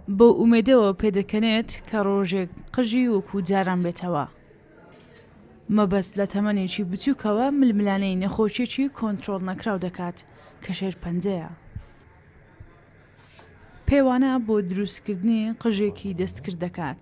بۆ ئومێدەوە پێدەکەنێت کە ڕۆژێک قژی وەکو جاران بێتەوە. مەبەست لە تەمەنێکی بچووکەوە ململانەی نەخۆشیێکی کۆنتڕۆڵ نەکراو دەکات کە شێرپەنجەیە. پێوانە بۆ دروستکردنی قژێکی دەستکرد دەکات.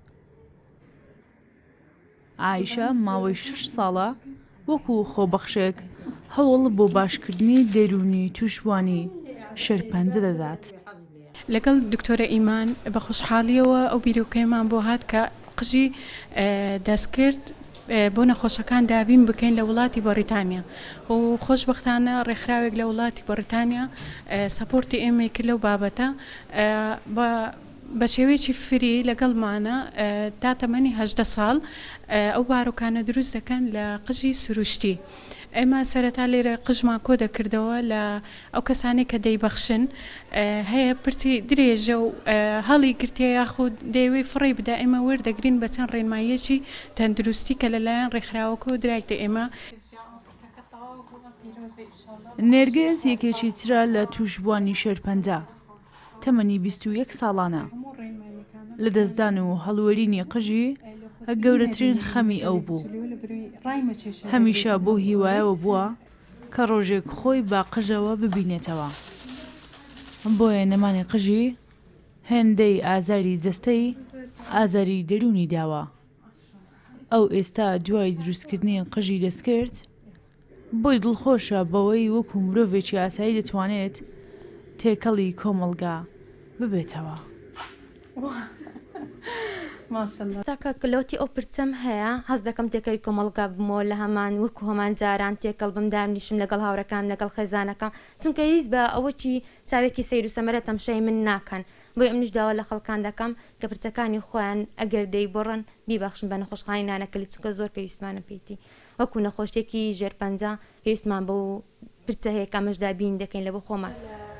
عایشە ماوەی 6 ساڵە وەکو خۆبەخشێک هەوڵ بۆ باشکردنی دەرونی تووشبوانی شێرپەنجە دەدات. لەگەڵ دکتۆرە ئیمان بە خۆشحاڵیەوە ئەو بیرۆکەیەمان بۆ هات کە قژی دەستکرد بۆ نەخۆشەکان دابین بکەین لە وڵاتی بەریتانیا و خۆشبەختانە ڕێکخراوێک لە وڵاتی بەریتانیا سەپۆرتی ئێمەی کرد لەو بابەتە بە شێوەیەکی فری لەگەڵمانە تا تەمەنی 18 ساڵ ئەو باڕۆکانە دروست دەکەن لە قژی سروشتی. ئێمە سەرەتا لێرە قژمان کۆ دەکردەوە لە ئەو کەسانی کە دەیبەخشن هەیە پرتی درێژە و هەڵی گرتێ یاخود دەیەوێ فڕی بدا ئێمە وەردەگرین بە چەند ڕێنماییەکی تەندروستی کە لەلایەن ڕێکخراوەکە و درایتە ئێمە. نێرگێز یەکێکی ترە لە تووشبوانی شێرپەنجە. تەمەنی 21 ساڵانە. لە دەستدان و هەڵوەرینی قژی گەورەترین خەمی ئەو بوو. هەمیشە بۆ هیوایەوە بووە کە ڕۆژێک خۆی با قژەوە ببینێتەوە. بۆیە نەمانی قژی هێندەی ئازاری جەستەی ئازاری دەرونی داوە. ئەو ئێستا دوای دروستکردنی قژی دەستکرد بۆی دڵخۆشە بەوەی وەکو مرۆڤێکی ئاسایی دەتوانێت تێکەڵی کۆمەڵگا ببێتەوە. تاکە کلۆتی ئەو پرچەم هەیە هەز دەکەم تێکەری کۆمەڵگا بمەوە لە هەمان وەکو هەمان جاران تێکەڵ بمدام نیشم لەگەڵ هاوڕەکان لەگەڵ خێزانەکان چونکە هیچ بە ئەوەکی چاوێکی سیر و سەمەرە تەمشای من ناکەن بۆی ئەم نیشداوە لە خەڵکان دەکەم کە پرچەکانی خۆیان ئەگەر دەی بڕن بیبەخشن بە نەخۆشخانەی نانەکەلی چونکە زۆر پێویستمانە پێیتی وەکو نەخۆشیێکی ژێرپەنجە پێویستمان بۆ پرچە هەیە کامەشدا بین دەکەین لە بۆ خۆمان.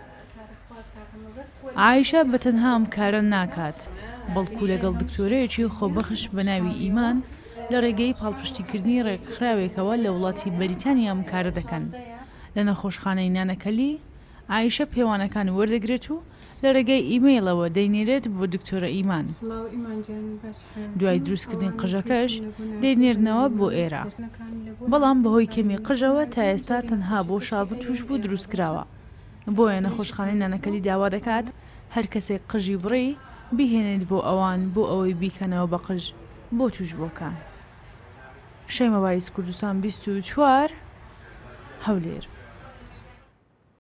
عایشە بەتەنها ئەم کارە ناکات بەڵکو لەگەڵ دکتۆرەیەکی خۆبەخش بە ناوی ئیمان لە ڕێگەی پاڵپشتیکردنی ڕێکخراوێکەوە لە وڵاتی بەریتانیا ئەم کارە دەکەن. لە نەخۆشخانەی نانەکەلی عایشە پێوانەکان وەردەگرێت و لە ڕێگەی ئیمەیلەوە دەینێرێت بۆ دکتۆرە ئیمان. دوای دروستکردنی قژەکەش دەینێرنەوە بۆ ئێرە. بەڵام بەهۆی کەمی قژەوە تا ئێستا تەنها بۆ 16 تووشبوو دروستکراوە. بۆیە نەخۆشخانەی نانەکەلی داوا دەکات هەر کەسێک قژی بڕی بیهێنێت بۆ ئەوان بۆ ئەوەی بیکەنەوە بە قژ بۆ تووشبووەکان. شەیمە بایس کوردستان 24 هەولێر.